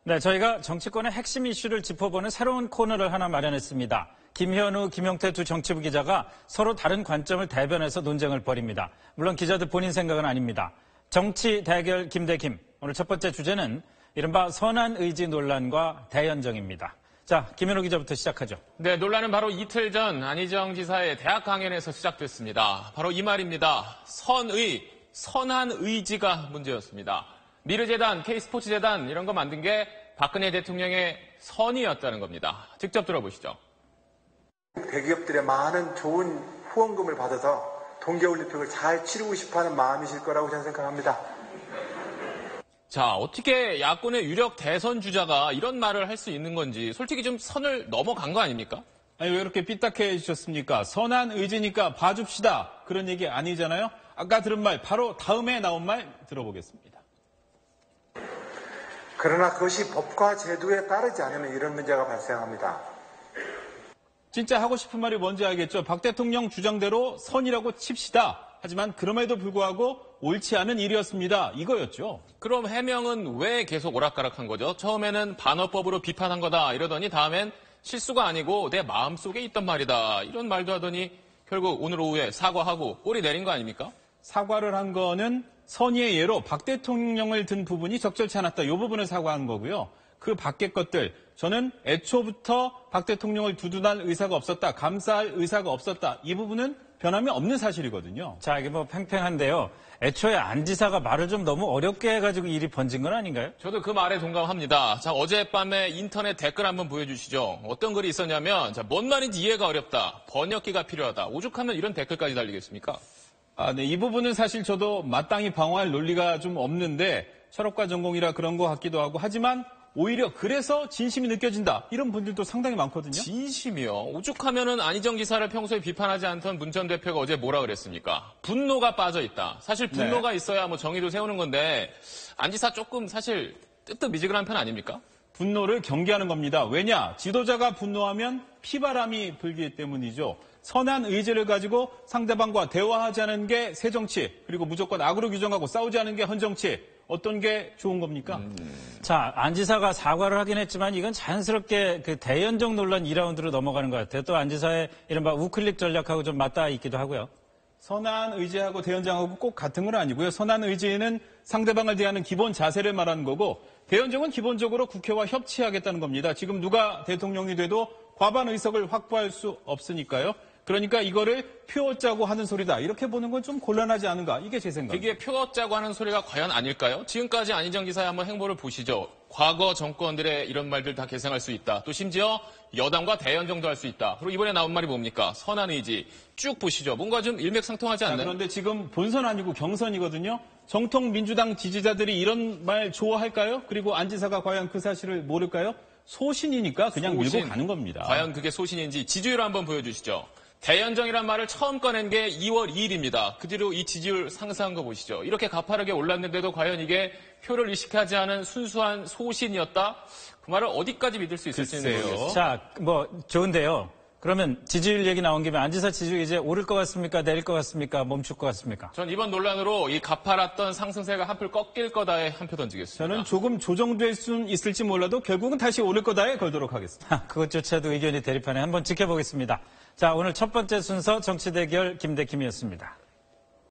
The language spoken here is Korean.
네, 저희가 정치권의 핵심 이슈를 짚어보는 새로운 코너를 하나 마련했습니다. 김현우, 김용태 두 정치부 기자가 서로 다른 관점을 대변해서 논쟁을 벌입니다. 물론 기자들 본인 생각은 아닙니다. 정치 대결 김대김. 오늘 첫 번째 주제는 이른바 선한의지 논란과 대연정입니다. 자, 김현우 기자부터 시작하죠. 네, 논란은 바로 이틀 전 안희정 지사의 대학 강연에서 시작됐습니다. 바로 이 말입니다. 선한 의지가 문제였습니다. 미르재단, K스포츠재단 이런 거 만든 게 박근혜 대통령의 선의였다는 겁니다. 직접 들어보시죠. 대기업들의 많은 좋은 후원금을 받아서 동계올림픽을 잘 치르고 싶어하는 마음이실 거라고 저는 생각합니다. 자, 어떻게 야권의 유력 대선 주자가 이런 말을 할 수 있는 건지 솔직히 좀 선을 넘어간 거 아닙니까? 아니, 왜 이렇게 삐딱해 주셨습니까? 선한 의지니까 봐줍시다. 그런 얘기 아니잖아요. 아까 들은 말, 바로 다음에 나온 말 들어보겠습니다. 그러나 그것이 법과 제도에 따르지 않으면 이런 문제가 발생합니다. 진짜 하고 싶은 말이 뭔지 알겠죠? 박 대통령 주장대로 선이라고 칩시다. 하지만 그럼에도 불구하고 옳지 않은 일이었습니다. 이거였죠. 그럼 해명은 왜 계속 오락가락한 거죠? 처음에는 반어법으로 비판한 거다 이러더니 다음엔 실수가 아니고 내 마음속에 있던 말이다. 이런 말도 하더니 결국 오늘 오후에 사과하고 꼬리 내린 거 아닙니까? 사과를 한 거는 선의의 예로 박 대통령을 든 부분이 적절치 않았다. 이 부분을 사과한 거고요. 그 밖의 것들, 저는 애초부터 박 대통령을 두둔할 의사가 없었다. 감사할 의사가 없었다. 이 부분은 변함이 없는 사실이거든요. 자, 이게 뭐 팽팽한데요. 애초에 안 지사가 말을 좀 너무 어렵게 해가지고 일이 번진 건 아닌가요? 저도 그 말에 동감합니다. 자, 어젯밤에 인터넷 댓글 한번 보여주시죠. 어떤 글이 있었냐면, 자, 뭔 말인지 이해가 어렵다. 번역기가 필요하다. 오죽하면 이런 댓글까지 달리겠습니까? 네, 이 부분은 사실 저도 마땅히 방어할 논리가 좀 없는데 철학과 전공이라 그런 것 같기도 하고 하지만 오히려 그래서 진심이 느껴진다. 이런 분들도 상당히 많거든요. 진심이요? 오죽하면은 안희정 지사를 평소에 비판하지 않던 문 전 대표가 어제 뭐라 그랬습니까? 분노가 빠져있다. 사실 분노가 있어야 뭐 정의도 세우는 건데 안 지사 조금 사실 뜨뜻미지근한 편 아닙니까? 분노를 경계하는 겁니다. 왜냐? 지도자가 분노하면 피바람이 불기 때문이죠. 선한 의지를 가지고 상대방과 대화하지 않은 게 새정치, 그리고 무조건 악으로 규정하고 싸우지 않은 게 헌정치. 어떤 게 좋은 겁니까? 자, 안 지사가 사과를 하긴 했지만 이건 자연스럽게 그 대연정 논란 2라운드로 넘어가는 것 같아요. 또 안 지사의 이른바 우클릭 전략하고 좀 맞닿아 있기도 하고요. 선한 의지하고 대연정하고 꼭 같은 건 아니고요. 선한 의지는 상대방을 대하는 기본 자세를 말하는 거고 대연정은 기본적으로 국회와 협치하겠다는 겁니다. 지금 누가 대통령이 돼도 과반 의석을 확보할 수 없으니까요. 그러니까 이거를 표 짜고 하는 소리다. 이렇게 보는 건 좀 곤란하지 않은가. 이게 제 생각입니다. 그게 표 짜고 하는 소리가 과연 아닐까요? 지금까지 안희정 지사의 한번 행보를 보시죠. 과거 정권들의 이런 말들 다 계승할 수 있다. 또 심지어 여당과 대연정도 할 수 있다. 그리고 이번에 나온 말이 뭡니까? 선한 의지. 쭉 보시죠. 뭔가 좀 일맥상통하지 않나요? 그런데 지금 본선 아니고 경선이거든요. 정통 민주당 지지자들이 이런 말 좋아할까요? 그리고 안 지사가 과연 그 사실을 모를까요? 소신이니까 그냥 밀고 가는 겁니다. 과연 그게 소신인지 지지율 한번 보여주시죠. 대연정이란 말을 처음 꺼낸 게 2월 2일입니다. 그 뒤로 이 지지율 상승한 거 보시죠. 이렇게 가파르게 올랐는데도 과연 이게 표를 의식하지 않은 순수한 소신이었다? 그 말을 어디까지 믿을 수 있을지는 모르겠어요. 자, 뭐 좋은데요. 그러면 지지율 얘기 나온 김에 안 지사 지지율 이제 오를 것 같습니까? 내릴 것 같습니까? 멈출 것 같습니까? 전 이번 논란으로 이 가파랐던 상승세가 한풀 꺾일 거다에 한 표 던지겠습니다. 저는 조금 조정될 수는 있을지 몰라도 결국은 다시 오를 거다에 걸도록 하겠습니다. 그것조차도 의견이 대립하네. 한번 지켜보겠습니다. 자, 오늘 첫 번째 순서 정치 대결 김대김이었습니다.